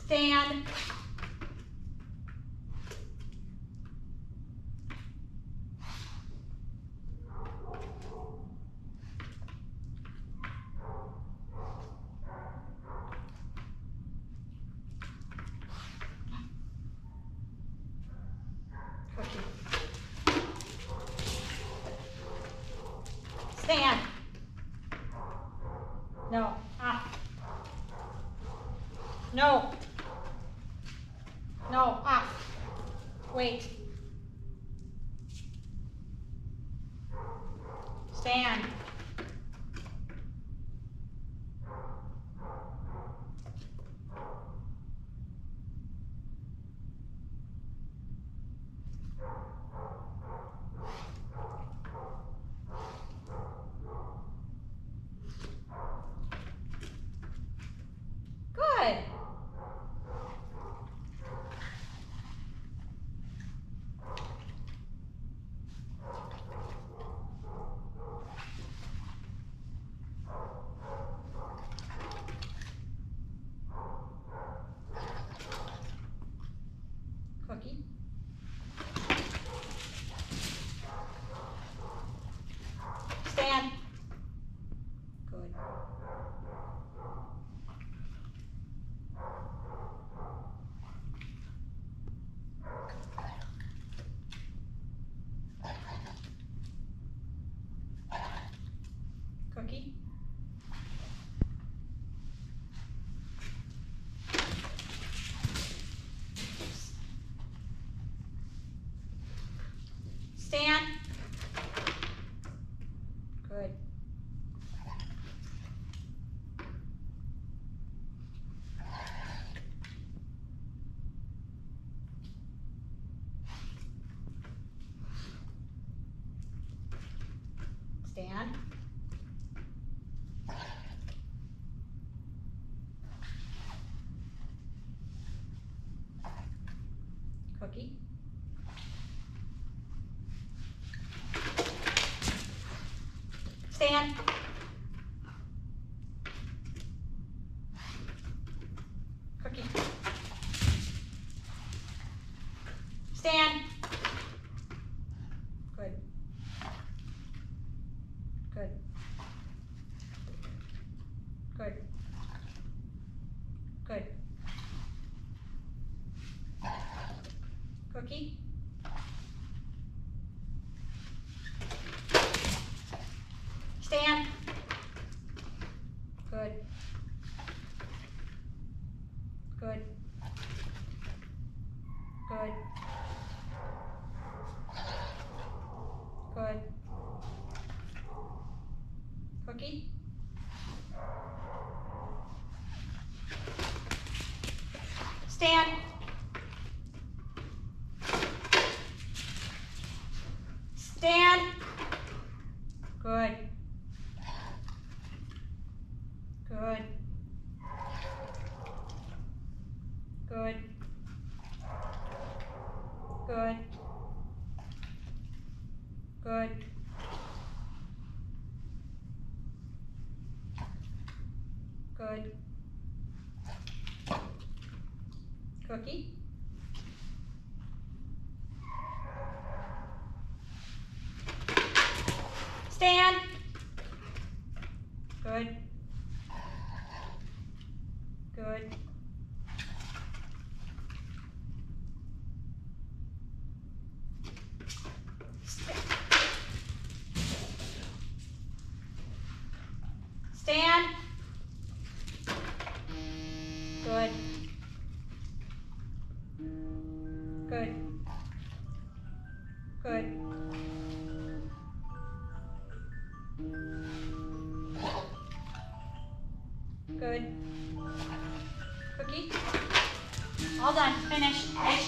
Stand. Cookie. Stand. No. Ah. No. No. Ah. Wait. Stand. Good. Cookie. Stand. Good. Cookie. Stand. Good. Stand. Cookie. Stand. Cookie. Stand. Good. Good. Good. Good. Cookie. Stand. Good. Good. Good. Good. Cookie. Stand. Stand. Good. Good. Good. Good. Good. Good. Cookie. Stand. Good. Good. Stand. Good. Good. Good. Good. Cookie. All done. Finish.